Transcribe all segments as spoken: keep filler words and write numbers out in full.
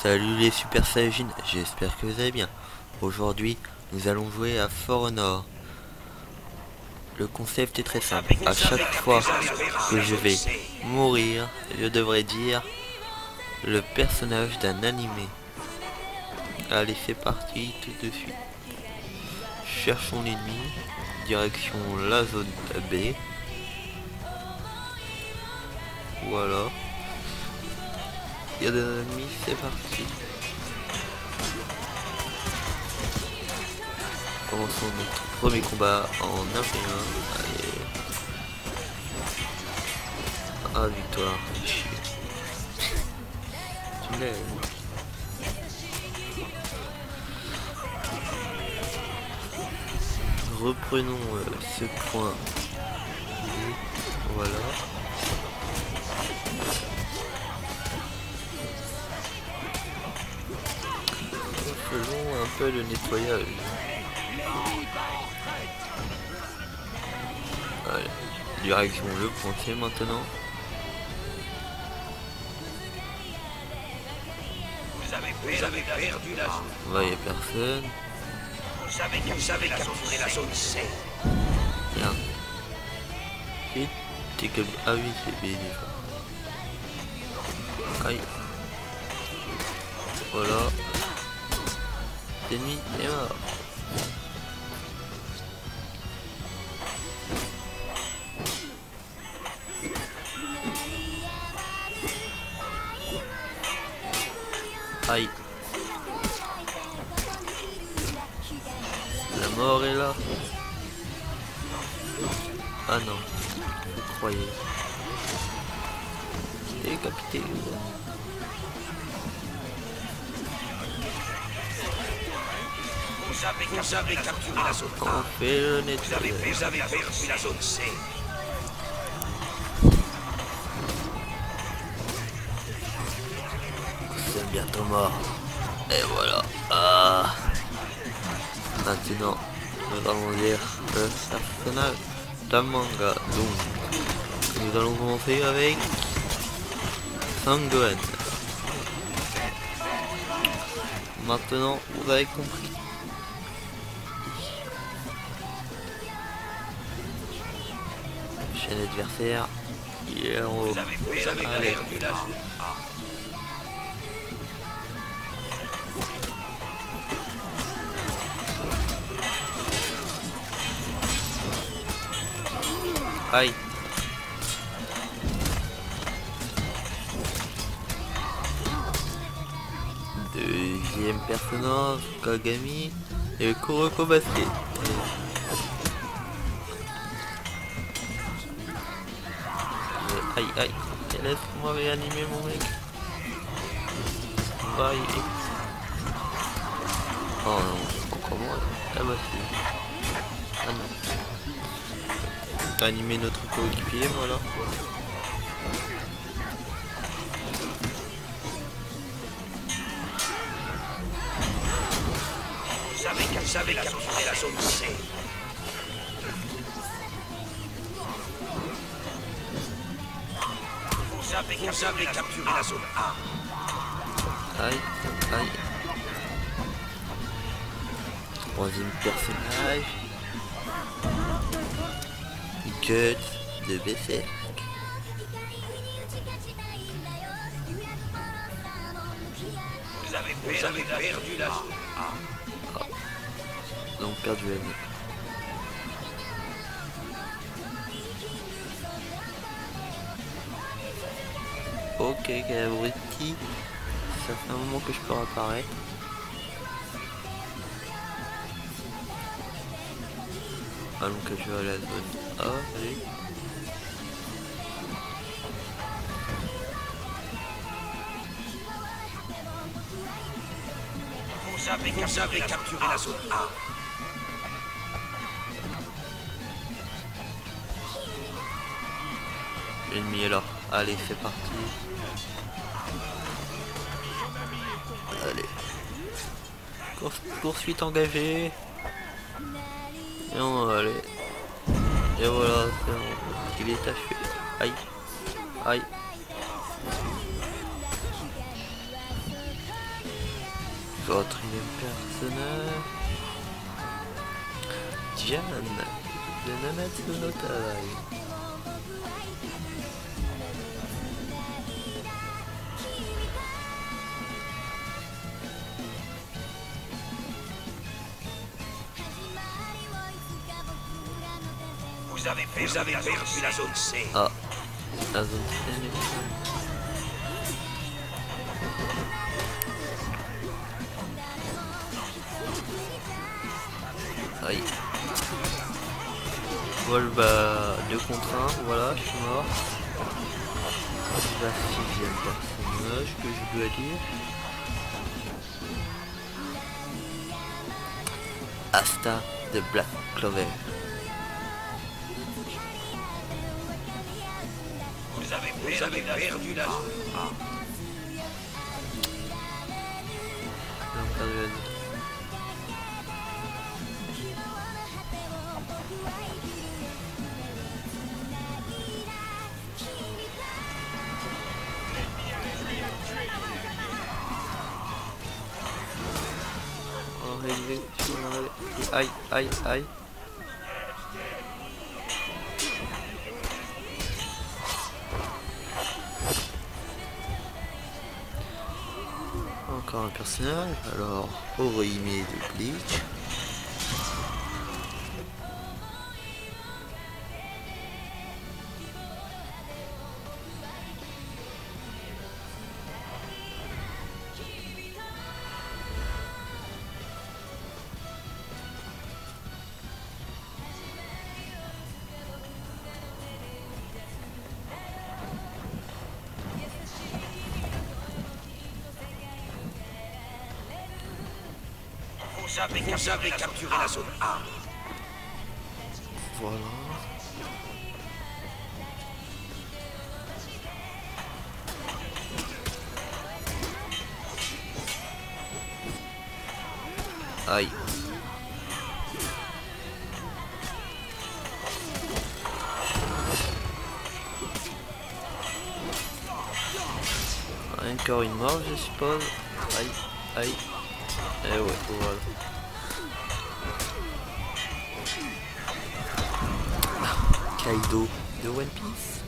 Salut les Super Saiyajin, j'espère que vous allez bien. Aujourd'hui, nous allons jouer à For Honor. Le concept est très simple. À chaque fois que je vais mourir, je devrais dire le personnage d'un animé. Allez, c'est parti tout de suite. Cherchons l'ennemi. Direction la zone B. Voilà. Il y a des ennemis, c'est parti. Commençons notre premier combat en un v un. Allez. Ah, victoire. Tu l'aimes. Reprenons euh, ce point. Voilà. Faisons un peu de nettoyage. Allez, direction le pointier maintenant. Vous avez, vous avez perdu la zone. Ouais, y a personne. Vous savez que vous avez capturé la zone C. Bien. Vite, t'es que... Ah oui, c'est B déjà. Aïe. Voilà. L'ennemi est mort. Aïe. La mort est là. Ah non. Vous croyez. Décapité. Vous avez, vous avez capturé la zone A. On fait le Vous avez, nettoyage. vous avez perdu la zone C. C'est bientôt mort. Et voilà. Ah. Maintenant, nous allons lire le personnage d'Amanga. Donc, nous allons commencer avec Sangohan. Maintenant, vous avez compris. Chaîne adversaire, il est en haut. Vous avez, vous avez Allez. perdu la zone A. Aïe. Deuxième personnage, Kagami et Kuroko Basket. Aïe aïe, laisse-moi réanimer mon mec. Aïe. Oh non, encore moi. Ah bah c'est... Ah non. Animer notre coéquipier, voilà. Vous avez, vous avez capturé la zone C. Vous avez, vous avez capturé la zone A. Aïe, aïe. Troisième personnage. Guts de B C. Vous avez, vous avez perdu la zone A. Donc perdu M. Ok, quel abruti. Ça fait un moment que je peux apparaître. Allons que je vais à la zone A, allez. Vous avez, vous avez capturé la zone A. L'ennemi est là. Allez, c'est parti. Allez. Cours poursuite engagée. Et on va aller. Et voilà, c'est bon. Il est achevé. Aïe. Aïe. Quatrième personnage. Jan de Nanatsu no Tarai. Vous avez perdu, Vous avez perdu la zone C. Ah, la zone C. Aïe. Vol bah deux contre un, voilà, je suis mort. La sixième personnage que je dois dire. Asta de Black Clover. Vous avez perdu, Vous avez perdu la zone A. Non, perdu la zone. Aïe, aïe, aïe. Encore un personnage. Alors, Orihime de Bleach. Vous avez, Vous avez capturé la zone A. Voilà. Aïe. Encore une mort, je suppose. Aïe, aïe. Eh ouais, voilà. Kaido de One Piece.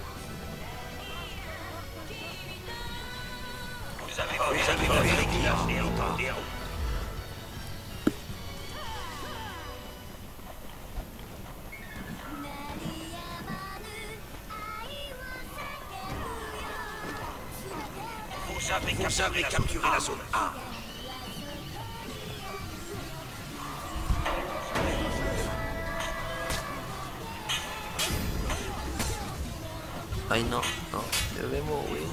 Vous avez, Vous avez perdu la zone A. Vous avez, Vous avez capturé la zone A. Aïe non, non, je vais mourir.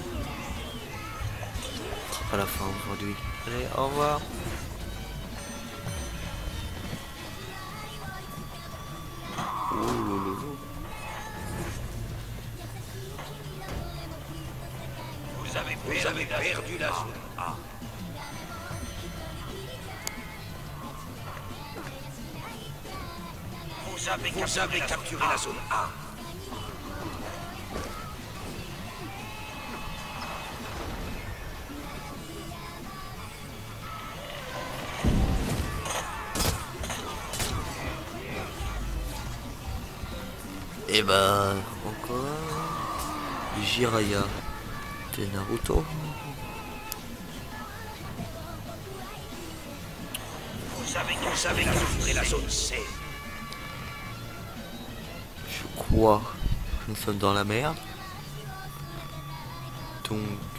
Ce sera pas la fin aujourd'hui. Allez, au revoir. Ouh, Vous avez, Vous avez perdu la zone A. Vous avez, Vous avez capturé la zone A. Et bah, encore un Jiraiya de Naruto. Vous avez, Vous avez capturé la zone C. Je crois que nous sommes dans la merde. Donc,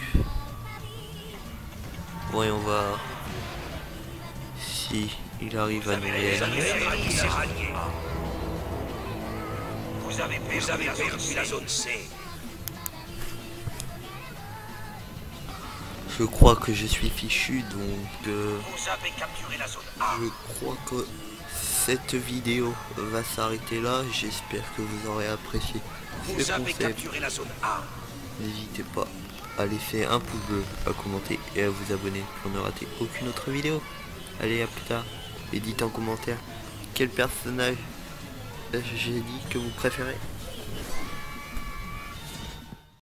voyons voir si il arrive à nous réanimer. Vous avez, Vous avez perdu la zone C. Je crois que je suis fichu, donc euh, Vous avez capturé la zone A. je crois que cette vidéo va s'arrêter là. J'espère que vous aurez apprécié Vous ce avez concept. capturé la zone A. N'hésitez pas à laisser un pouce bleu, à commenter et à vous abonner pour ne rater aucune autre vidéo. Allez, à plus tard. Et dites en commentaire quel personnage j'ai dit que vous préférez.